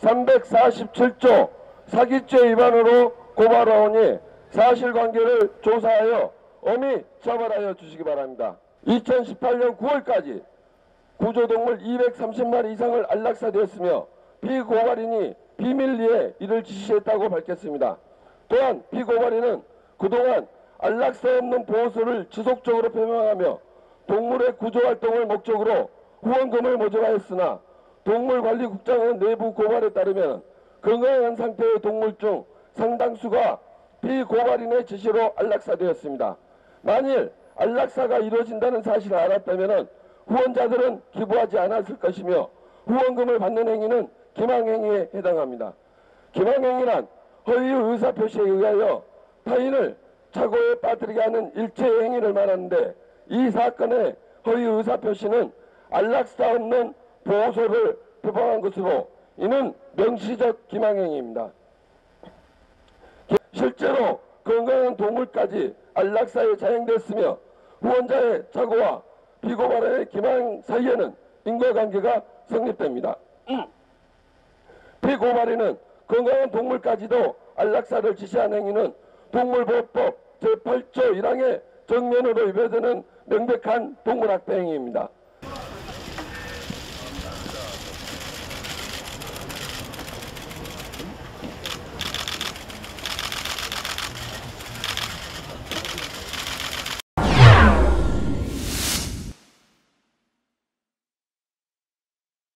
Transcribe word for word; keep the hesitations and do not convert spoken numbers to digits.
삼백사십칠조 사기죄 위반으로 고발하오니 사실관계를 조사하여 엄히 처벌하여 주시기 바랍니다. 이천십팔년 구월까지 구조동물 이백삼십 마리 이상을 안락사되었으며 피고발인이 비밀리에 이를 지시했다고 밝혔습니다. 또한 피고발인은 그동안 안락사 없는 보호소를 지속적으로 표명하며 동물의 구조활동을 목적으로 후원금을 모집하였으나 동물관리국장의 내부 고발에 따르면 건강한 상태의 동물 중 상당수가 피고발인의 지시로 안락사되었습니다. 만일 안락사가 이루어진다는 사실을 알았다면 후원자들은 기부하지 않았을 것이며 후원금을 받는 행위는 기망행위에 해당합니다. 기망행위란 허위 의사표시에 의하여 타인을 착오에 빠뜨리게 하는 일체의 행위를 말하는데 이 사건의 허위 의사표시는 안락사 없는 보호소를 표방한 것으로 이는 명시적 기망행위입니다. 실제로 건강한 동물까지 안락사에 자행됐으며 후원자의 착오와 피고발인의 기망 사이에는 인과관계가 성립됩니다. 피고발인은 건강한 동물까지도 안락사를 지시한 행위는 동물보호법 제팔조 일항의 정면으로 위배되는 명백한 동물학대 행위입니다.